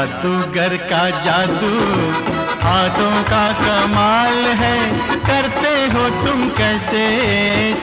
जादूगर का जादू हाथों का कमाल है, करते हो तुम कैसे